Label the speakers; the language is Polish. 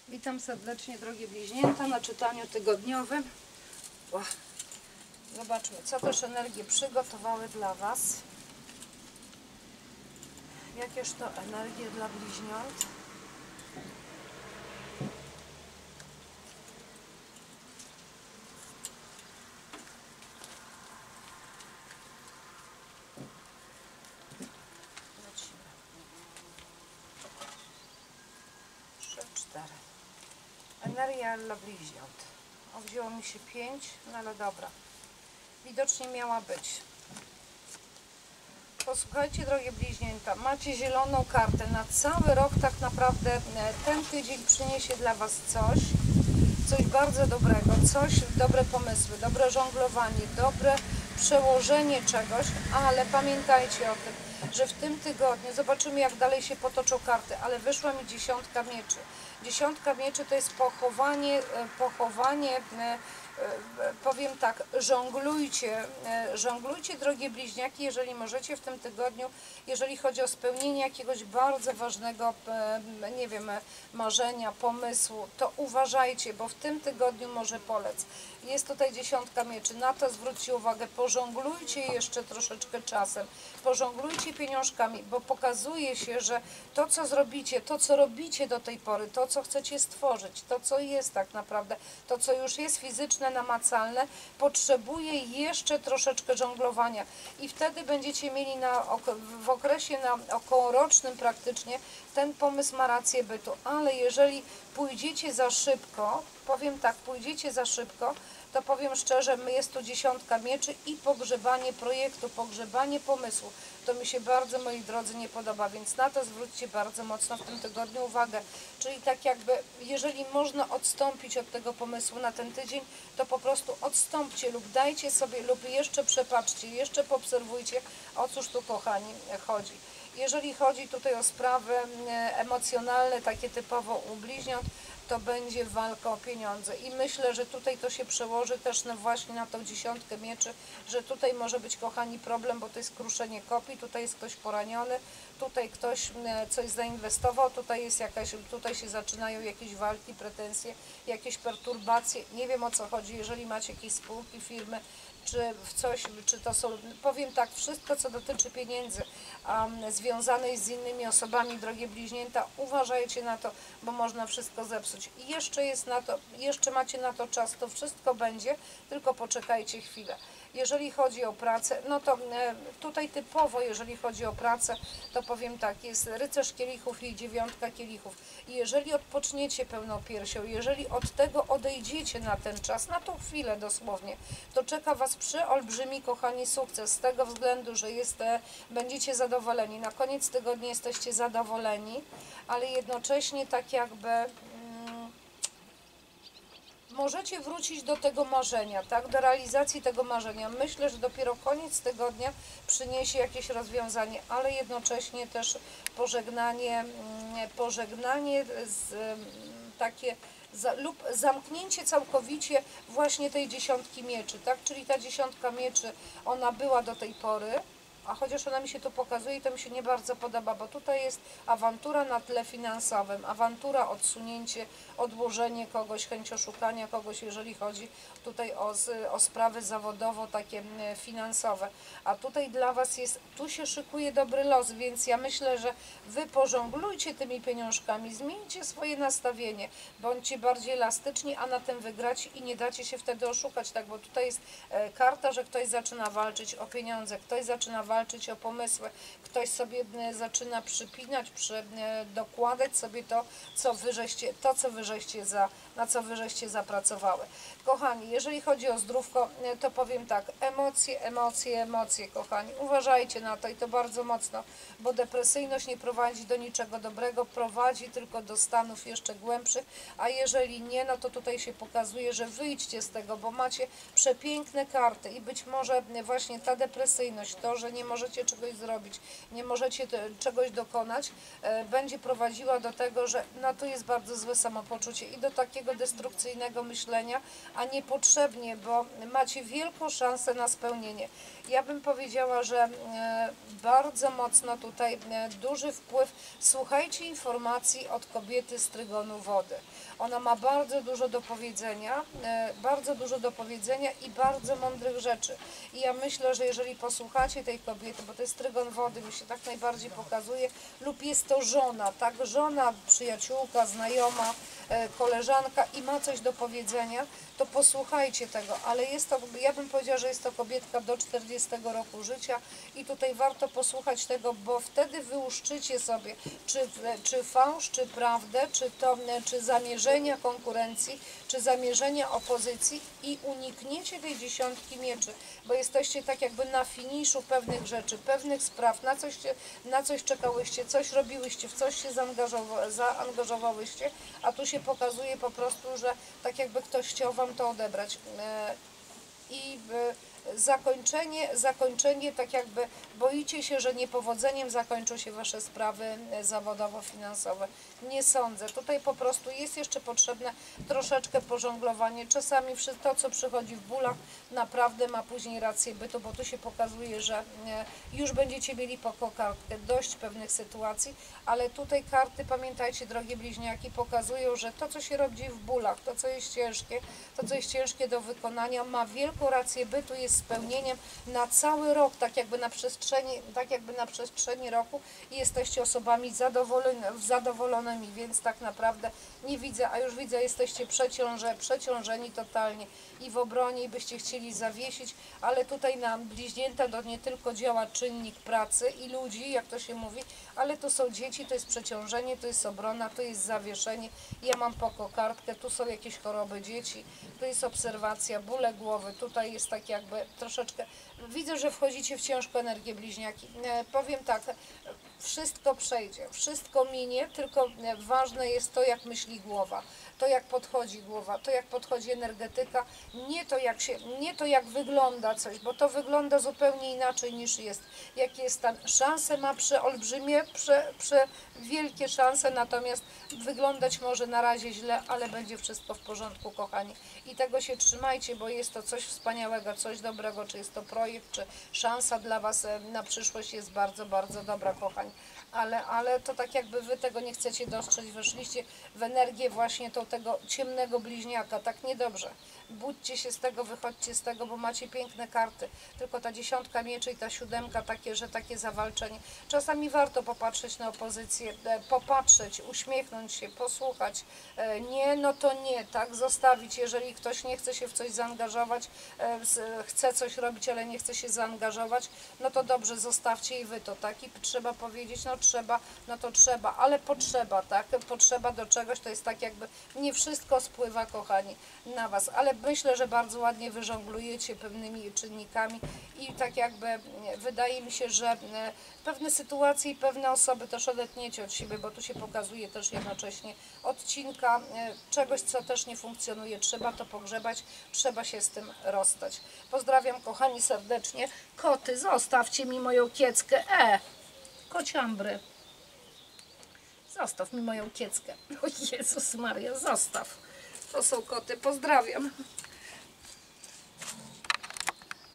Speaker 1: Witam serdecznie, drogie bliźnięta, na czytaniu tygodniowym. Zobaczmy, co też energie przygotowały dla Was. Jakież to energie dla bliźniąt. Lecimy. 3, 4. Energia dla bliźniąt. O, wzięło mi się 5, no ale dobra. Widocznie miała być. Posłuchajcie, drogie bliźnięta, macie zieloną kartę na cały rok. Tak naprawdę ten tydzień przyniesie dla Was coś bardzo dobrego, dobre pomysły, dobre żonglowanie, dobre przełożenie czegoś, ale pamiętajcie o tym, że w tym tygodniu, zobaczymy jak dalej się potoczą karty, ale wyszła mi 10 mieczy. 10 mieczy to jest pochowanie, powiem tak, żonglujcie, drogie bliźniaki, jeżeli możecie w tym tygodniu, jeżeli chodzi o spełnienie jakiegoś bardzo ważnego, nie wiem, marzenia, pomysłu, to uważajcie, bo w tym tygodniu może polec. Jest tutaj 10 mieczy, na to zwróćcie uwagę, pożonglujcie jeszcze troszeczkę czasem, pożonglujcie pieniążkami, bo pokazuje się, że to co zrobicie, to co robicie do tej pory, to co chcecie stworzyć, to co jest tak naprawdę, to co już jest fizyczne, namacalne, potrzebuje jeszcze troszeczkę żonglowania i wtedy będziecie mieli w okresie okołorocznym praktycznie ten pomysł ma rację bytu, ale jeżeli pójdziecie za szybko, powiem tak, pójdziecie za szybko, to powiem szczerze, jest tu 10 mieczy i pogrzebanie projektu, pogrzebanie pomysłu. To mi się bardzo, moi drodzy, nie podoba, więc na to zwróćcie bardzo mocno w tym tygodniu uwagę. Czyli tak jakby, jeżeli można odstąpić od tego pomysłu na ten tydzień, to po prostu odstąpcie lub dajcie sobie, lub jeszcze przepatrzcie, jeszcze poobserwujcie, o cóż tu, kochani, chodzi. Jeżeli chodzi tutaj o sprawy emocjonalne, takie typowo u bliźniąt, to będzie walka o pieniądze i myślę, że tutaj to się przełoży też właśnie na tą 10 mieczy, że tutaj może być, kochani, problem, bo to jest kruszenie kopii, tutaj jest ktoś poraniony, tutaj ktoś coś zainwestował, tutaj się zaczynają jakieś walki, pretensje, jakieś perturbacje, nie wiem o co chodzi, jeżeli macie jakieś spółki, firmy, czy w coś, czy to są, powiem tak, wszystko co dotyczy pieniędzy związanej z innymi osobami, drogie bliźnięta, uważajcie na to, bo można wszystko zepsuć. I jeszcze macie na to czas, to wszystko będzie, tylko poczekajcie chwilę. Jeżeli chodzi o pracę, no to tutaj typowo, jeżeli chodzi o pracę, to powiem tak, jest rycerz kielichów i 9 kielichów. I jeżeli odpoczniecie pełną piersią, jeżeli od tego odejdziecie na ten czas, na tą chwilę dosłownie, to czeka Was przeolbrzymi, kochani, sukces, z tego względu, że będziecie zadowoleni. Na koniec tygodnia jesteście zadowoleni, ale jednocześnie tak jakby możecie wrócić do tego marzenia, tak, do realizacji tego marzenia. Myślę, że dopiero koniec tygodnia przyniesie jakieś rozwiązanie, ale jednocześnie też pożegnanie lub zamknięcie całkowicie właśnie tej 10 mieczy, tak, czyli ta 10 mieczy, ona była do tej pory, a chociaż ona mi się tu pokazuje i to mi się nie bardzo podoba, bo tutaj jest awantura na tle finansowym, awantura, odsunięcie, odłożenie kogoś, chęć oszukania kogoś, jeżeli chodzi tutaj o sprawy zawodowo, takie finansowe. A tutaj dla Was tu się szykuje dobry los, więc ja myślę, że Wy pożonglujcie tymi pieniążkami, zmieńcie swoje nastawienie, bądźcie bardziej elastyczni, a na tym wygracie i nie dacie się wtedy oszukać, tak, bo tutaj jest karta, że ktoś zaczyna walczyć o pieniądze, ktoś zaczyna walczyć o pomysły, ktoś sobie zaczyna przypinać, dokładać sobie na co wy żeście zapracowały. Kochani, jeżeli chodzi o zdrówko, to powiem tak, emocje, kochani, uważajcie na to i to bardzo mocno, bo depresyjność nie prowadzi do niczego dobrego, prowadzi tylko do stanów jeszcze głębszych, a jeżeli nie, no to tutaj się pokazuje, że wyjdźcie z tego, bo macie przepiękne karty i być może właśnie ta depresyjność, to, że nie możecie czegoś zrobić, nie możecie czegoś dokonać, będzie prowadziła do tego, że no tu jest bardzo złe samopoczucie i do takiego destrukcyjnego myślenia, a niepotrzebnie, bo macie wielką szansę na spełnienie. Ja bym powiedziała, że bardzo mocno tutaj duży wpływ, słuchajcie informacji od kobiety z trygonu wody. Ona ma bardzo dużo do powiedzenia, i bardzo mądrych rzeczy. I ja myślę, że jeżeli posłuchacie tej kobiety, bo to jest trygon wody, mi się tak najbardziej pokazuje, lub jest to żona, tak, żona, przyjaciółka, znajoma, koleżanka i ma coś do powiedzenia, to posłuchajcie tego, ale jest to, ja bym powiedziała, że jest to kobietka do 40 roku życia i tutaj warto posłuchać tego, bo wtedy wyłuszczycie sobie, czy fałsz, czy prawdę, czy zamierzenia konkurencji, czy zamierzenia opozycji i unikniecie tej 10 mieczy, bo jesteście tak jakby na finiszu pewnych rzeczy, pewnych spraw, na coś czekałyście, coś robiłyście, w coś się zaangażowałyście, a tu się pokazuje po prostu, że tak jakby ktoś chciał Wam to odebrać. I zakończenie, tak jakby boicie się, że niepowodzeniem zakończą się Wasze sprawy zawodowo-finansowe. Nie sądzę. Tutaj po prostu jest jeszcze potrzebne troszeczkę pożonglowanie. Czasami to, co przychodzi w bólach, naprawdę ma później rację bytu, bo tu się pokazuje, że już będziecie mieli po kokardkę dość pewnych sytuacji, ale tutaj karty, pamiętajcie, drogie bliźniaki, pokazują, że to, co się robi w bólach, to, co jest ciężkie do wykonania, ma wielką rację bytu, jest spełnieniem na cały rok, tak jakby na przestrzeni roku i jesteście osobami zadowolonymi, więc tak naprawdę nie widzę, a już widzę, jesteście przeciążeni totalnie i w obronie i byście chcieli zawiesić, ale tutaj na bliźnięta to nie tylko działa czynnik pracy i ludzi, jak to się mówi, ale to są dzieci, to jest przeciążenie, to jest obrona, to jest zawieszenie. Ja mam po kokardkę, tu są jakieś choroby dzieci, tu jest obserwacja, bóle głowy, tutaj jest tak jakby troszeczkę, widzę, że wchodzicie w ciężką energię bliźniaki. Powiem tak, wszystko przejdzie, wszystko minie, tylko ważne jest to, jak myśli głowa, to jak podchodzi głowa, to jak podchodzi energetyka, nie to jak wygląda coś, bo to wygląda zupełnie inaczej niż jest. Jaki jest stan? Szanse ma przeolbrzymie, wielkie szanse, natomiast wyglądać może na razie źle, ale będzie wszystko w porządku, kochani. I tego się trzymajcie, bo jest to coś wspaniałego, coś dobrego, czy jest to projekt, czy szansa dla Was na przyszłość jest bardzo, bardzo dobra, kochani. Ale to tak jakby Wy tego nie chcecie dostrzec, weszliście w energię właśnie tego ciemnego bliźniaka, tak niedobrze. Budźcie się z tego, wychodźcie z tego, bo macie piękne karty, tylko ta 10 mieczy i ta 7, takie zawalczenie. Czasami warto popatrzeć na opozycję, uśmiechnąć się, posłuchać. Nie, no to nie, tak, zostawić, jeżeli ktoś nie chce się w coś zaangażować, chce coś robić, ale nie chce się zaangażować, no to dobrze, zostawcie i Wy to, tak, i trzeba powiedzieć, no to trzeba, ale potrzeba, tak, potrzeba do czegoś, to jest tak jakby, nie wszystko spływa, kochani, na Was, ale myślę, że bardzo ładnie wyżonglujecie pewnymi czynnikami i tak jakby wydaje mi się, że pewne sytuacje i pewne osoby też odetniecie od siebie, bo tu się pokazuje też jednocześnie odcinka czegoś, co też nie funkcjonuje. Trzeba to pogrzebać, trzeba się z tym rozstać. Pozdrawiam, kochani, serdecznie. Koty, zostawcie mi moją kieckę. Kociambry. Zostaw mi moją kieckę. O Jezus Maria, zostaw. To są koty. Pozdrawiam.